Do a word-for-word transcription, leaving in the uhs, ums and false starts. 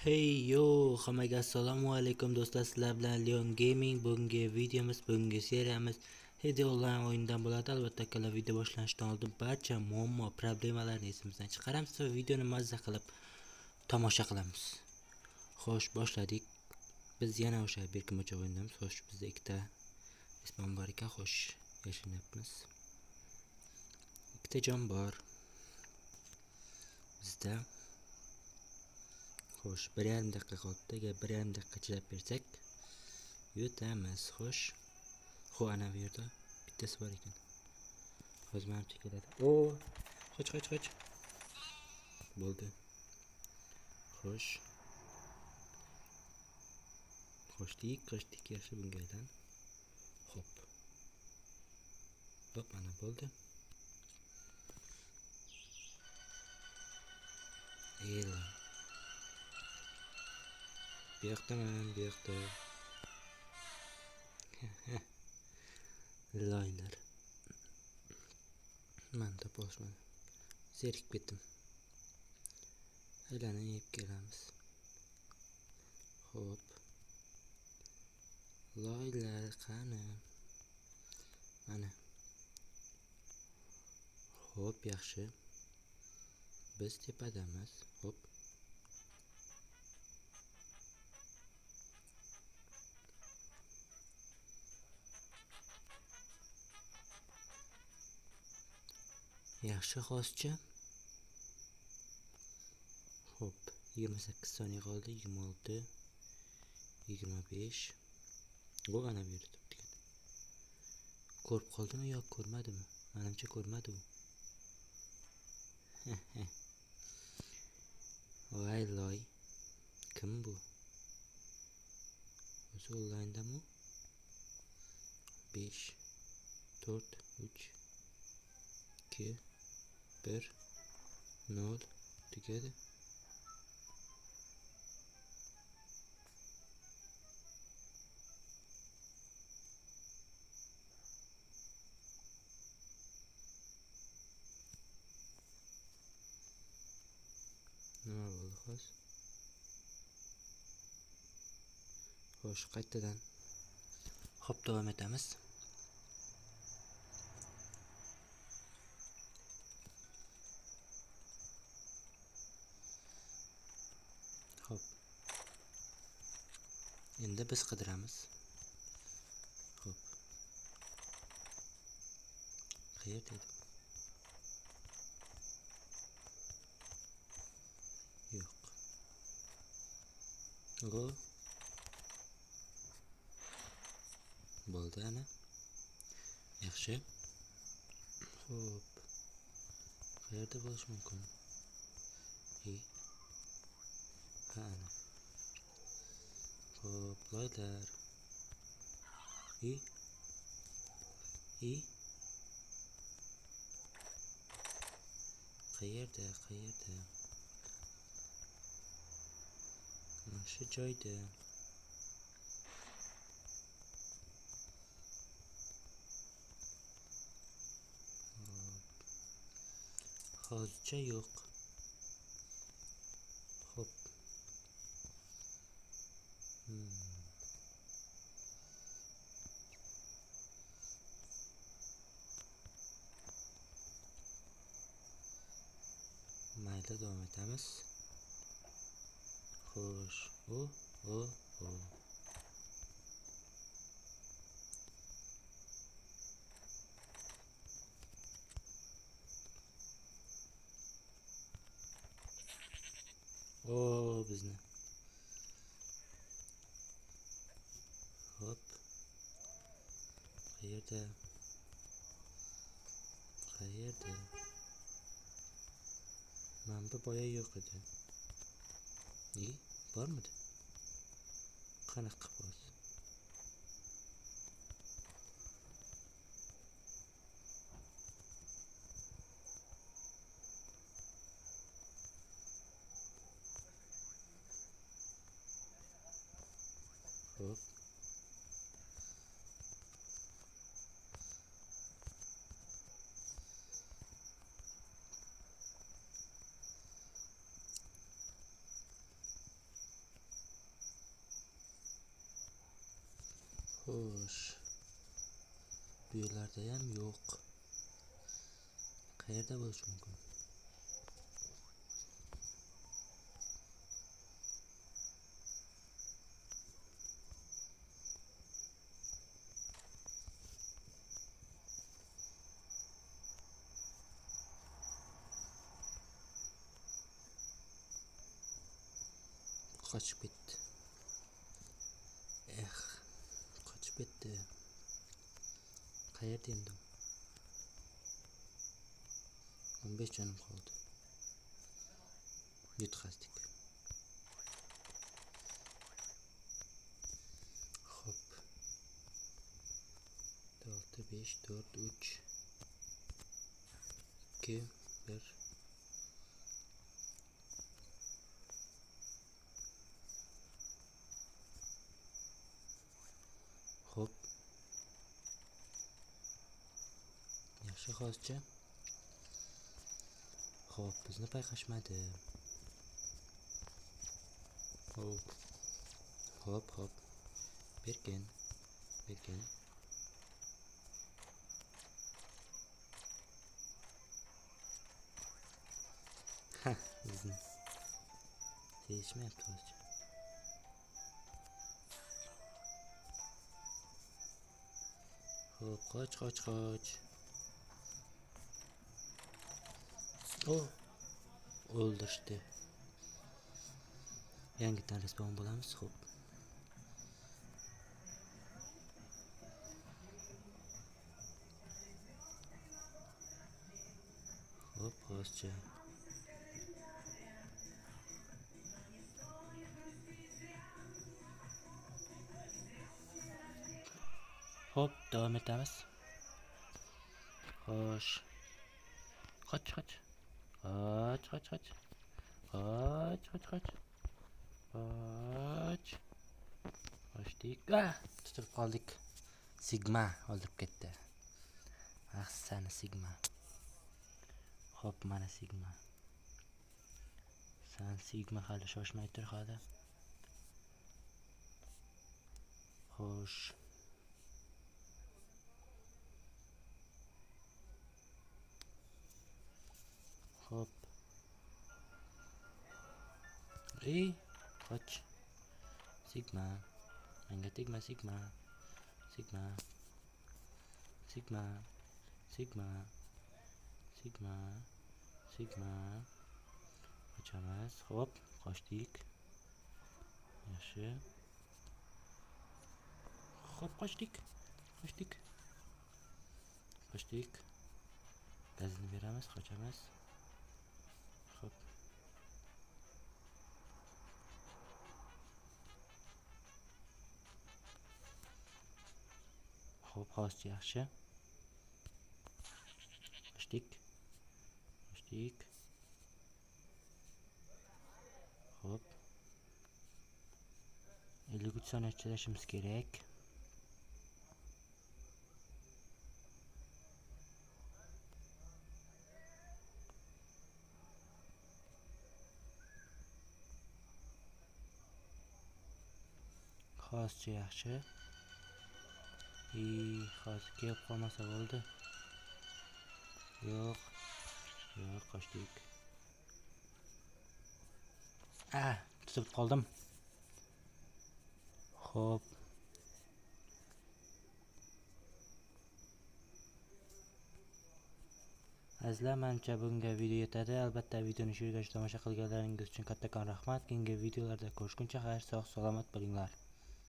Hey yo, hammaga assalomu alaykum do'stlar, sizlar bilan Leon Gaming. Bugungi videomiz, bugungi seriyamiz Hedi onlayn o'yindan bo'ladi. Albatta, kala video boshlanishidan oldin barcha muammo, problemalarni esimizdan chiqaramiz va videoni mazza qilib tomosha qilamiz. Xo'sh, boshladik. Biz yana o'sha berkimocha o'ynaymiz. Xo'sh, bizda ikkita ismim bor ekan. Xo'sh, yashinyapmiz. Ikkita jon bor bizda. Xo'sh, bir yarim daqiqa qoldi. Agar bir yarim daqiqa chidab bersak, yutamiz. Xo'sh. Xo, ana bu yerda bittasi bor ekan. Hozir mana keladi. O, qoch, qoch, qoch. Bo'ldi. Xo'sh. Qochdik, qochdik, yaxshi bunga aylan. Hop. Hop, mana bo'ldi. E'lon. Bu yoqdaman, bu yoqda. Loylar. Men de boshman. Zerikib ketdim. Aylanib kelamiz. Hop. Loylar qani? Mana. Hop, yaxshi. Biz tepadamiz. Hop. Yaxshi xoschi. Hop, yigirma sakkiz soniya qoldi. yigirma olti, yigirma besh. Bu ana bu yerda turibdi. Ko'rib qoldimi yo ko'rmadimi? Menimcha ko'rmadi u. Voy loy. Kim bu? O'zi onlayndami? besh, to'rt, uch, ikki, bir, nol tugadi. Nima bo'ldi hozir? Xo'sh, qaytadan. Hop, davom etamiz. Hop. Endi biz qidiramiz. Hop. Qayerda edi? Yo'q. Go. Bo'ldi ana. Yaxshi. Hop. Qayerda bo'lish mumkin? E. Ha ana. Hop, loylar. E. E. Qayerda, qayerda? Shu joyda. Hozircha yo'q. Hop. Hmm. Mayli, davom etamiz. Xo'sh. O, o, o. O, bizni. Hop. Qayerda? Qayerda? Mana boya yo'q edi. Ne? Bormidi? Qanaqa bo'z? Hop. Xo'sh. Bu yerlarda ham yo'q. Qayerda bo'lishi mumkin? Qochib ketdi. Eh, qochib ketdi. Qayerda endi? o'n besh jonim qoldi. Yutqazdik. Xo'p. olti, besh, to'rt, uch, ikki, bir. Xo'p. Yaxshi hozircha. Xo'p, bizni payqashmadi. Xo'p. Xo'p, xo'p. Berkin. Berkin. Ha, bizni sezishmayapti hozircha. Xo'p, qoch, qoch, qoch. Oh, o'ldirishdi. Yangidan respawn bo'lamiz, xo'p. Xo'p, hozircha. Xo'p, davom etamiz. Xo'sh. Qoch, qoch. Qoch, qoch, qoch. Qoch, qoch, qoch. Qoch. Qochdik. Ah, tutib qoldik. Sigma o'ldirib ketdi. Ahsani Sigma. Xo'p, mana Sigma. San Sigma hali shoshmay tur hali. Xo'sh. Xo'p. Ey, qoch. Sigma. Menga tegma Sigma. Sigma. Sigma. Sigma. Sigma. Sigma. Qochamiz. Xo'p, qochdik. Yaxshi. Xo'p, qochdik. Qochdik. Qochdik. Gazni beramiz, qochamiz. Xo'p. Xo'p, hozircha yaxshi. Qochdik. Qochdik. Xo'p. ellik uch soniya chidashimiz kerak. Hozircha yaxshi. Ey, hozir kelib qolmasa bo'ldi. Yo'q. Yo'q, qochdik. Ah, tutib qoldim. Xo'p. Azizlar, menimcha bunga video yetadi. Albatta videoni shu yergacha tomosha qilganlaringiz uchun kattakon rahmat. Keyingi videolarda ko'rishguncha xayr, sog' salomat bo'linglar.